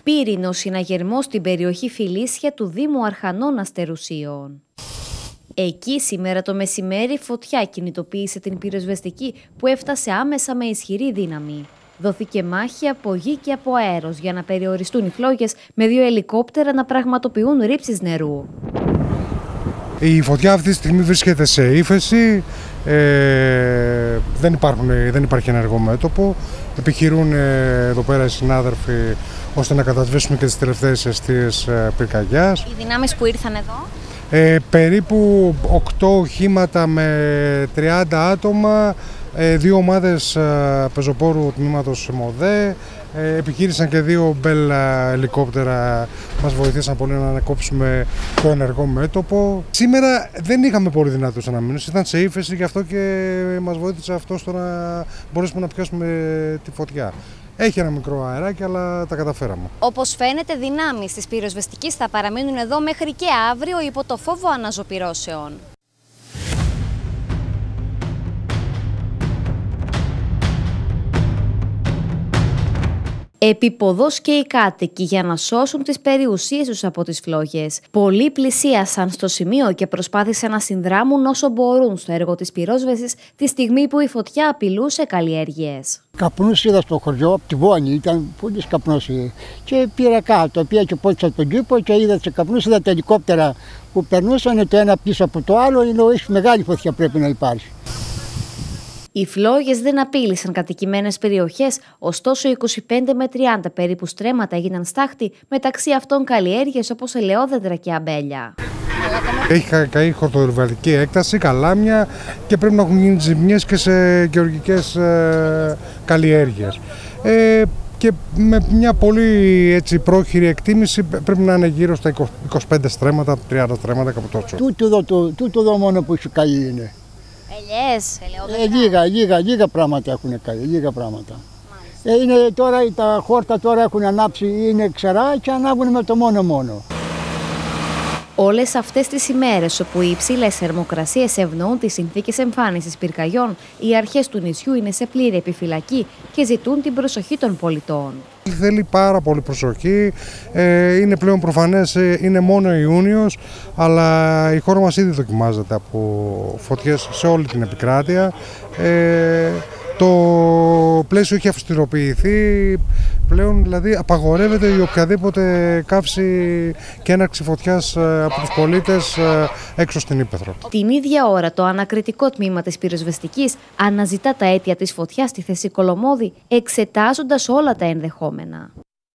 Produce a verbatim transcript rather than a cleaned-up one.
Πύρινος συναγερμός στην περιοχή Φιλίσια του Δήμου Αρχανών Αστερουσίων. Εκεί σήμερα το μεσημέρι φωτιά κινητοποίησε την πυροσβεστική που έφτασε άμεσα με ισχυρή δύναμη. Δόθηκε μάχη από γη και από αέρος για να περιοριστούν οι φλόγες, με δύο ελικόπτερα να πραγματοποιούν ρήψεις νερού. Η φωτιά αυτή τη στιγμή βρίσκεται σε ύφεση, ε, δεν, υπάρχουν, δεν υπάρχει ενεργό μέτωπο. Επιχειρούν ε, εδώ πέρα οι συνάδελφοι ώστε να κατασβέσουμε και τις τελευταίες αιστείες ε, πυρκαγιάς. Οι δυνάμεις που ήρθαν εδώ? Ε, περίπου οκτώ οχήματα με τριάντα άτομα, ε, δύο ομάδες ε, πεζοπόρου τμήματος ΜΟΔΕ, ε, επιχείρησαν και δύο μπέλ ελικόπτερα, μας βοηθήσαν πολύ να ανακόψουμε το ενεργό μέτωπο. Σήμερα δεν είχαμε πολύ δυνατούς αναμείνους, ήταν σε ύφεση, γι' αυτό και μας βοήθησε αυτό στο να μπορέσουμε να πιάσουμε τη φωτιά. Έχει ένα μικρό αεράκι, αλλά τα καταφέραμε. Όπως φαίνεται, δυνάμεις της πυροσβεστικής θα παραμείνουν εδώ μέχρι και αύριο υπό το φόβο αναζωπυρώσεων. Επίποδος και οι κάτοικοι για να σώσουν τις περιουσίες τους από τις φλόγες. Πολλοί πλησίασαν στο σημείο και προσπάθησαν να συνδράμουν όσο μπορούν στο έργο της πυρόσβεσης τη στιγμή που η φωτιά απειλούσε καλλιέργειες. Καπνούς είδα στο χωριό, από τη Βόνη, ήταν πολύ καπνός. Και πήρα κάτω, πήγα και πότισα τον κήπο και είδα σε καπνούς, είδα τα ελικόπτερα που περνούσαν το ένα πίσω από το άλλο, είναι έχει μεγάλη φωτιά πρέπει να υπάρχει. Οι φλόγες δεν απείλησαν κατοικημένες περιοχές, ωστόσο είκοσι πέντε με τριάντα περίπου στρέμματα έγιναν στάχτη, μεταξύ αυτών καλλιέργειες όπως ελαιόδεντρα και αμπέλια. Έχει καεί χορτοβιβαλική έκταση, καλάμια και πρέπει να έχουν γίνει ζημιές και σε γεωργικές ε, καλλιέργειες. Ε, και με μια πολύ έτσι, πρόχειρη εκτίμηση πρέπει να είναι γύρω στα είκοσι πέντε στρέμματα, τριάντα στρέμματα, κάπου τόσο. Τούτο εδώ, το, τούτο εδώ μόνο που έχει καεί είναι. Ελιές, ελαιόδεντρα. Ε, λίγα, λίγα, λίγα πράγματα έχουν καεί, λίγα πράγματα. Ε, είναι τώρα, τα χόρτα τώρα έχουν ανάψει, είναι ξερά και ανάβουν με το μόνο μόνο. Όλες αυτές τις ημέρες όπου οι υψηλές θερμοκρασίες ευνοούν τις συνθήκες εμφάνισης πυρκαγιών, οι αρχές του νησιού είναι σε πλήρη επιφυλακή και ζητούν την προσοχή των πολιτών. Θέλει πάρα πολύ προσοχή, ε, είναι πλέον προφανές, είναι μόνο Ιούνιος, αλλά η χώρα μας ήδη δοκιμάζεται από φωτιές σε όλη την επικράτεια. Ε, το πλαίσιο έχει αυστηροποιηθεί, πλέον δηλαδή απαγορεύεται η οποιαδήποτε καύση και έναρξη φωτιάς από τους πολίτες έξω στην Ύπαιθρο. Την ίδια ώρα το ανακριτικό τμήμα της πυροσβεστικής αναζητά τα αίτια της φωτιάς στη Θέση Κολομώδη, εξετάζοντας όλα τα ενδεχόμενα.